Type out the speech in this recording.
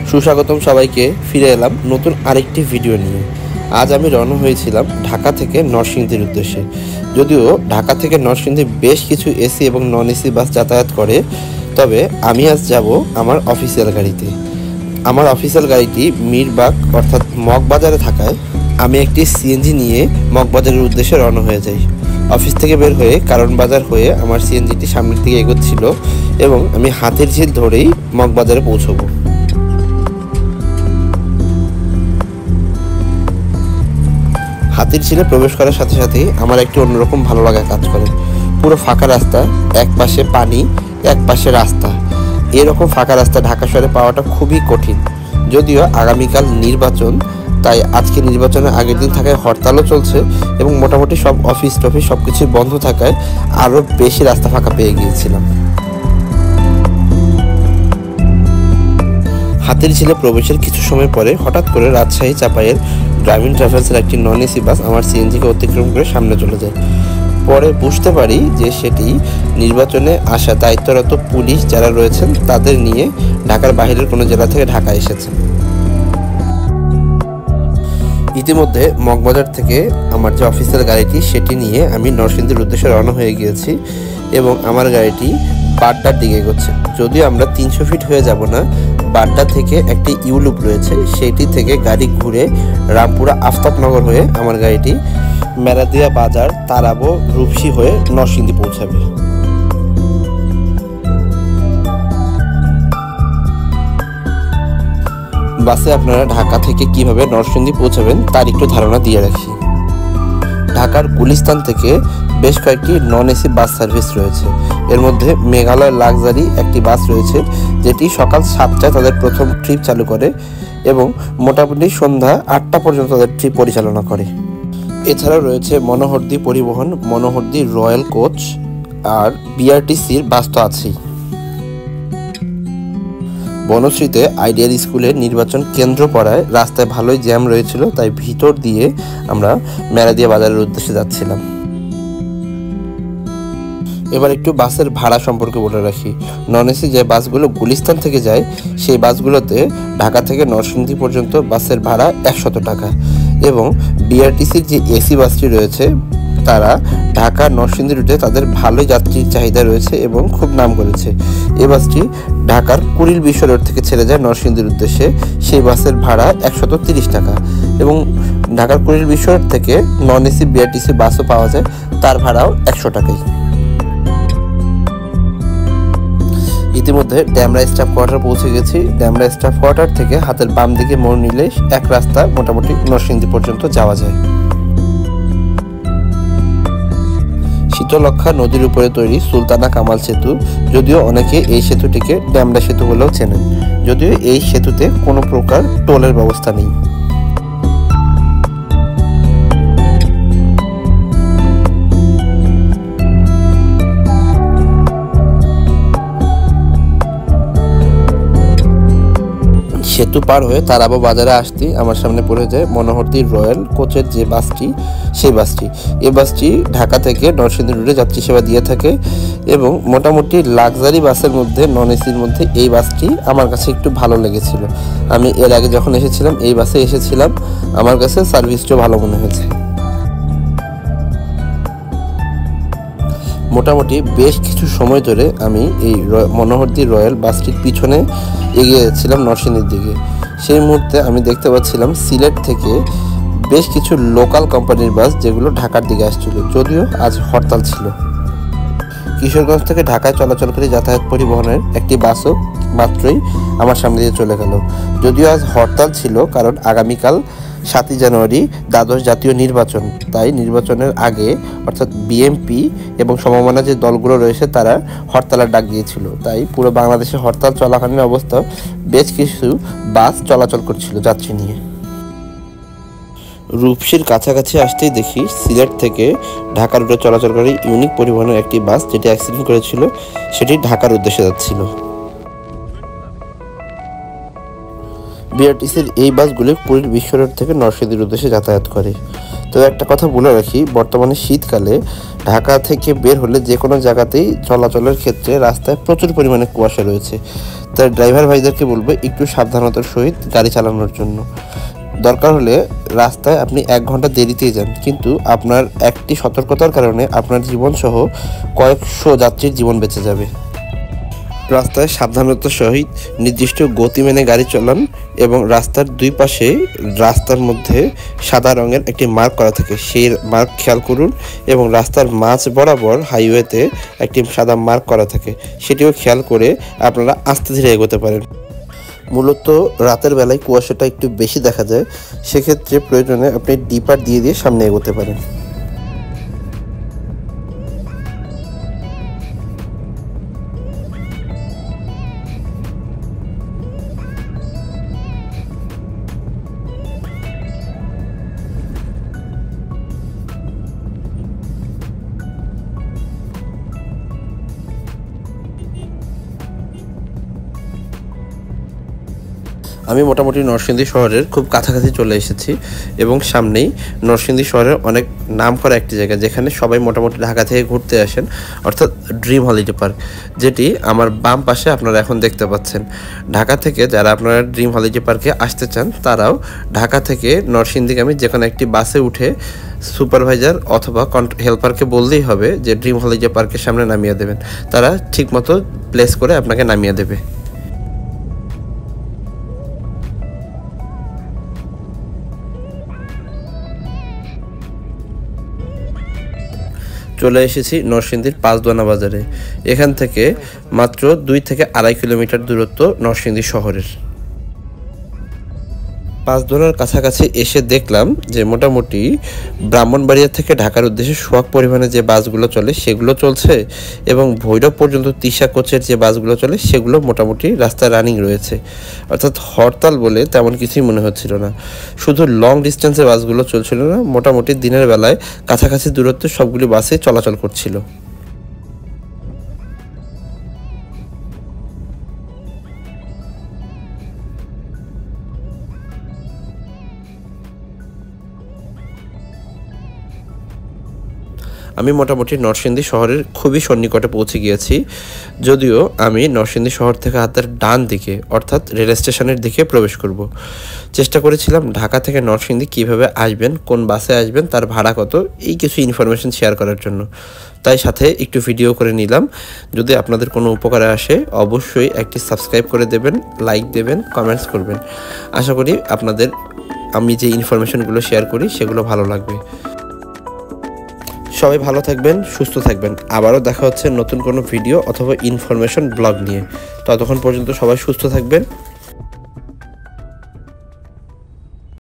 সুস্বাগতম সবাইকে। ফিরে এলাম নতুন আরেকটি ভিডিও নিয়ে। আজ আমি রওনা হয়েছিলাম ঢাকা থেকে নরসিংদীর উদ্দেশ্যে। যদিও ঢাকা থেকে নরসিংদী বেশ কিছু এসি এবং নন এসি বাস যাতায়াত করে, তবে আমি আজ যাব আমার অফিসিয়াল গাড়িতে। আমার অফিসিয়াল গাড়িটি মিরবাগ অর্থাৎ মগবাজারে থাকায় আমি একটি সিএনজি নিয়ে মগবাজারের উদ্দেশ্যে রওনা হয়ে যাই। অফিস থেকে বের হয়ে কারণ বাজার হয়ে আমার সিএনজিটি সামনের দিকে এগোচ্ছিল এবং আমি হাতির ঝিল ধরেই মগবাজারে পৌঁছবো। হাতির ঝিলে প্রবেশ করার সাথে সাথেই আমার একটি অন্যরকম ভালো লাগা কাজ করে। পুরো ফাঁকা রাস্তা, এক পাশে পানি, এক পাশে রাস্তা। এরকম ফাঁকা রাস্তা ঢাকা শহরে পাওয়াটা খুবই কঠিন। যদিও আগামীকাল নির্বাচন, তাই আজকে নির্বাচনের আগের দিন থাকায় হরতালও চলছে এবং মোটামুটি সব অফিস টফিস সব কিছুই বন্ধ থাকায় আরও বেশি রাস্তা ফাঁকা পেয়ে গিয়েছিলাম। হাতির ঝিলে প্রবেশের কিছু সময় পরে হঠাৎ করে রাজশাহী চাপাইয়ের ড্রাইভিং ট্রাভেলসের একটি নন এসি বাস আমার সিএনজিকে অতিক্রম করে সামনে চলে যায়। পরে বুঝতে পারি যে সেটি নির্বাচনে আসা দায়িত্বরত পুলিশ যারা রয়েছেন তাদের নিয়ে ঢাকার বাইরের কোনো জেলা থেকে ঢাকা এসেছে। ইতিমধ্যে মগবাজার থেকে আমার যে অফিসের গাড়িটি সেটি নিয়ে আমি নরসিংদীর উদ্দেশ্যে রওনা হয়ে গিয়েছি এবং আমার গাড়িটি বাড্ডার দিকে এগোচ্ছে। যদিও আমরা 300 ফিট হয়ে যাব না, বাড্ডা থেকে একটি ইউলুপ রয়েছে, সেইটি থেকে গাড়ি ঘুরে রামপুরা আফতাবনগর হয়ে আমার গাড়িটি মেরাদিয়া বাজার, তারাবো, রূপসী হয়ে নরসিংদী পৌঁছাবে। বাসে আপনারা ঢাকা থেকে কিভাবে নরসিংদী পৌঁছাবেন তার একটু ধারণা দিয়ে রাখি। ঢাকার গুলিস্তান থেকে বেশ কয়েকটি নন এসি বাস সার্ভিস রয়েছে। এর মধ্যে মেঘালয় লাক্সারি একটি বাস রয়েছে, যেটি সকাল 7টায় তাদের প্রথম ট্রিপ চালু করে এবং মোটামুটি সন্ধ্যা 8টা পর্যন্ত তাদের ট্রিপ পরিচালনা করে। এছাড়াও রয়েছে মনোহরদী পরিবহন, মনোহরদী রয়্যাল কোচ আর বিআরটিসির বাস তো আছেই। বনশ্রীতে আইডিয়াল স্কুলের নির্বাচন কেন্দ্র পড়ায় রাস্তায় ভালোই জ্যাম রয়েছিল, তাই ভিতর দিয়ে আমরা মেরাদিয়া বাজারের উদ্দেশ্যে যাচ্ছিলাম। এবার একটু বাসের ভাড়া সম্পর্কে বলে রাখি। নন এসি যে বাসগুলো গুলিস্তান থেকে যায় সেই বাসগুলোতে ঢাকা থেকে নরসিংদী পর্যন্ত বাসের ভাড়া 100 টাকা এবং বিআরটিসির যে এসি বাসটি রয়েছে তারা ঢাকা নরসিংদী রুটে তাদের ভালোই যাত্রীর চাহিদা রয়েছে এবং খুব নাম করেছে। এই বাসটি ঢাকার কুড়িল বিশ্ব রোড থেকে ছেড়ে যায় নরসিংদীর উদ্দেশ্যে। সেই বাসের ভাড়া 130 টাকা এবং ঢাকার কুড়িল বিশ্ব রোড থেকে নন এসি বিআরটিসি বাসও পাওয়া যায়, তার ভাড়াও 100 টাকাই। ইতিমধ্যে ড্যামরা স্টাফ কোয়ার্টার পৌঁছে গেছি। ড্যামরা স্টাফ কোয়ার্টার থেকে হাতের বাম দিকে মোড় নিলে এক রাস্তা মোটামুটি নরসিংদী পর্যন্ত যাওয়া যায়। শীতলক্ষা নদীর উপরে তৈরি সুলতানা কামাল সেতু, যদিও অনেকে এই সেতুটিকে ড্যামরা সেতু বলেও চেনেন, যদিও এই সেতুতে কোনো প্রকার টোলের ব্যবস্থা নেই। সেতু পার হয়ে তারাবো বাজারে আসতেই আমার সামনে পড়ে যায় মনোহরদী রয়্যাল কোচের যে বাসটি, সেই বাসটি। এই বাসটি ঢাকা থেকে নরসিংদী রুটে যাত্রী সেবা দিয়ে থাকে এবং মোটামুটি লাক্সারি বাসের মধ্যে, নন এসির মধ্যে এই বাসটি আমার কাছে একটু ভালো লেগেছিল। আমি এর আগে যখন এসেছিলাম এই বাসে এসেছিলাম, আমার কাছে সার্ভিসটাও ভালো মনে হয়েছে। মোটামুটি বেশ কিছু সময় ধরে আমি এই মনোহরদী রয়্যাল বাসটির পিছনে এগিয়ে যাচ্ছিলাম নরসিংদীর দিকে। সেই মুহূর্তে আমি দেখতে পাচ্ছিলাম সিলেট থেকে বেশ কিছু লোকাল কোম্পানির বাস যেগুলো ঢাকার দিকে আসছিল, যদিও আজ হরতাল ছিল। কিশোরগঞ্জ থেকে ঢাকায় চলাচলকারী যাতায়াত পরিবহনের একটি বাসও মাত্রই আমার সামনে দিয়ে চলে গেল। যদিও আজ হরতাল ছিল, কারণ আগামীকাল 7ই জানুয়ারি দ্বাদশ জাতীয় নির্বাচন, তাই নির্বাচনের আগে অর্থাৎ বিএনপি এবং সমমনা যে দলগুলো রয়েছে তারা হরতালের ডাক দিয়েছিল, তাই পুরো বাংলাদেশে হরতাল চলাকালীন অবস্থায় বেশ কিছু বাস চলাচল করছিল যাত্রী নিয়ে। রূপসীর কাছাকাছি আসতেই দেখি সিলেট থেকে ঢাকা রুটে চলাচলকারী ইউনিক পরিবহনের একটি বাস, যেটি অ্যাক্সিডেন্ট করেছিল, সেটি ঢাকার উদ্দেশ্যে যাচ্ছিল। বিআরটিসির এই বাসগুলি কুড়িল বিশ্ব রোড থেকে নরসিংদীর উদ্দেশ্যে যাতায়াত করে। তো একটা কথা বলে রাখি, বর্তমানে শীতকালে ঢাকা থেকে বের হলে যে কোনো জায়গাতেই চলাচলের ক্ষেত্রে রাস্তায় প্রচুর পরিমাণে কুয়াশা রয়েছে। তাই ড্রাইভার ভাইদেরকে বলবো একটু সাবধানতার সহিত গাড়ি চালানোর জন্য। দরকার হলে রাস্তায় আপনি 1 ঘন্টা দেরিতেই যান, কিন্তু আপনার একটি সতর্কতার কারণে আপনার জীবনসহ কয়েকশো যাত্রীর জীবন বেঁচে যাবে। রাস্তায় সাবধানতার সহিত নির্দিষ্ট গতি মেনে গাড়ি চালান এবং রাস্তার দুই পাশে রাস্তার মধ্যে সাদা রঙের একটি মার্ক করা থাকে, সেই মার্ক খেয়াল করুন। এবং রাস্তার মাঝ বরাবর হাইওয়েতে একটি সাদা মার্ক করা থাকে, সেটিও খেয়াল করে আপনারা আস্তে ধীরে এগোতে পারেন। মূলত রাতের বেলায় কুয়াশাটা একটু বেশি দেখা যায়, সেক্ষেত্রে প্রয়োজনে আপনি ডিপার দিয়ে সামনে এগোতে পারেন। আমি মোটামুটি নরসিংদী শহরের খুব কাছাকাছি চলে এসেছি এবং সামনেই নরসিংদী শহরের অনেক নামকরা একটি জায়গা, যেখানে সবাই মোটামুটি ঢাকা থেকে ঘুরতে আসেন, অর্থাৎ ড্রিম হলিডে পার্ক, যেটি আমার বাম পাশে আপনারা এখন দেখতে পাচ্ছেন। ঢাকা থেকে যারা আপনারা ড্রিম হলিডে পার্কে আসতে চান, তারাও ঢাকা থেকে নরসিংদীগামী যে কোনো একটি বাসে উঠে সুপারভাইজার অথবা হেল্পারকে বললেই হবে যে ড্রিম হলিডে পার্কের সামনে নামিয়ে দেবেন, তারা ঠিকমতো প্লেস করে আপনাকে নামিয়ে দেবে। চলে এসেছি নরসিংদীর পাঁচদোনা বাজারে। এখান থেকে মাত্র 2 থেকে 2.5 কিলোমিটার দূরত্ব নরসিংদী শহরের। পাঁচদোনার কাছাকাছি এসে দেখলাম যে মোটামুটি ব্রাহ্মণবাড়িয়া থেকে ঢাকার উদ্দেশ্যে সোয়াগ পরিমাণে যে বাসগুলো চলে সেগুলো চলছে, এবং ভৈরব পর্যন্ত তিশা কোচের যে বাসগুলো চলে সেগুলো মোটামুটি রাস্তায় রানিং রয়েছে। অর্থাৎ হরতাল বলে তেমন কিছুই মনে হচ্ছিল না। শুধু লং ডিস্টেন্সের বাসগুলো চলছিল না, মোটামুটি দিনের বেলায় কাছাকাছি দূরত্বে সবগুলি বাসে চলাচল করছিল। আমি মোটামুটি নরসিংদী শহরের খুবই সন্নিকটে পৌঁছে গিয়েছি, যদিও আমি নরসিংদী শহর থেকে হাতের ডান দিকে অর্থাৎ রেল স্টেশনের দিকে প্রবেশ করব। চেষ্টা করেছিলাম ঢাকা থেকে নরসিংদী কিভাবে আসবেন, কোন বাসে আসবেন, তার ভাড়া কত, এই কিছু ইনফরমেশন শেয়ার করার জন্য, তাই সাথে একটু ভিডিও করে নিলাম। যদি আপনাদের কোনো উপকারে আসে অবশ্যই একটি সাবস্ক্রাইব করে দেবেন, লাইক দেবেন, কমেন্টস করবেন। আশা করি আপনাদের আমি যে ইনফরমেশনগুলো শেয়ার করি সেগুলো ভালো লাগবে। সবাই ভালো থাকবেন, সুস্থ থাকবেন। আবারও দেখা হচ্ছে নতুন কোনো ভিডিও অথবা ইনফরমেশন ব্লগ নিয়ে। ততক্ষণ পর্যন্ত সবাই সুস্থ থাকবেন।